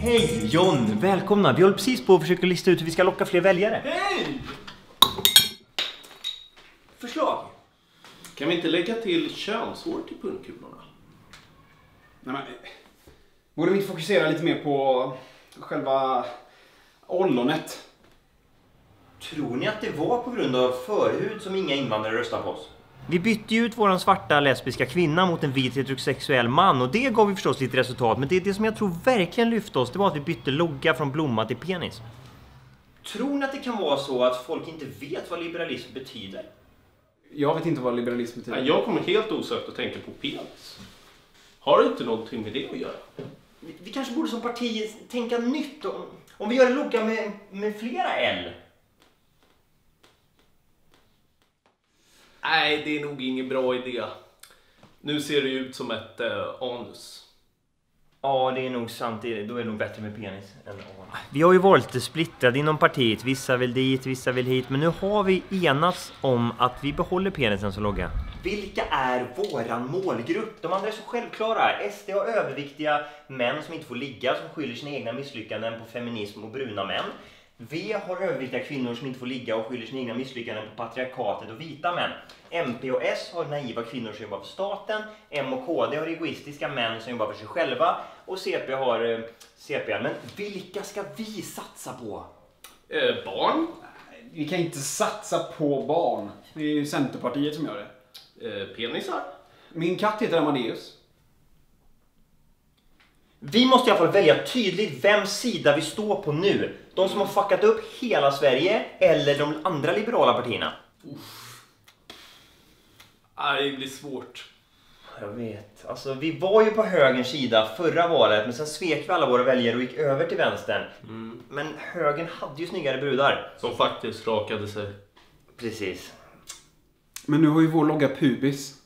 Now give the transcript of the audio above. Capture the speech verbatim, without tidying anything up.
Hej John, välkomna. Vi håller precis på att försöka lista ut hur vi ska locka fler väljare. Hej! Förslag? Kan vi inte lägga till könshår till pungkulorna? Nej, men, borde vi inte fokusera lite mer på själva ollonet? Tror ni att det var på grund av förhud som inga invandrare röstar på oss? Vi bytte ju ut våran svarta lesbiska kvinna mot en vit heterosexuell man, och det gav vi förstås lite resultat. Men det, det som jag tror verkligen lyfte oss, det var att vi bytte logga från blomma till penis. Tror ni att det kan vara så att folk inte vet vad liberalism betyder? Jag vet inte vad liberalism betyder. Nej, jag kommer helt osökt att tänka på penis. Har det inte någonting med det att göra? Vi, vi kanske borde som parti tänka nytt om, om vi gör en logga med, med flera L. Nej, det är nog ingen bra idé. Nu ser det ut som ett eh, anus. Ja, det är nog sant. Då är det nog bättre med penis än anus. Vi har ju varit lite splittrade inom partiet. Vissa vill dit, vissa vill hit. Men nu har vi enats om att vi behåller penisen som logga. Vilka är våran målgrupp? De andra är så självklara. S D har överviktiga män som inte får ligga, som skyller sina egna misslyckanden på feminism och bruna män. V har överviktiga kvinnor som inte får ligga och skyller sina egna misslyckanden på patriarkatet och vita män. M P och S har naiva kvinnor som jobbar för staten. M och K D har egoistiska män som jobbar för sig själva. Och C P har eh, C P. Men vilka ska vi satsa på? Eh, barn? Vi kan inte satsa på barn. Det är ju Centerpartiet som gör det. Eh, penisar? Min katt heter Amadeus. Vi måste i alla fall välja tydligt vem sida vi står på nu. De som har fuckat upp hela Sverige eller de andra liberala partierna. Uff. Nej, det blir svårt. Jag vet. Alltså, vi var ju på högerns sida förra valet, men sen svek vi alla våra väljare och gick över till vänstern. Mm. Men högern hade ju snyggare brudar. Som faktiskt rakade sig. Precis. Men nu har ju vår logga pubis.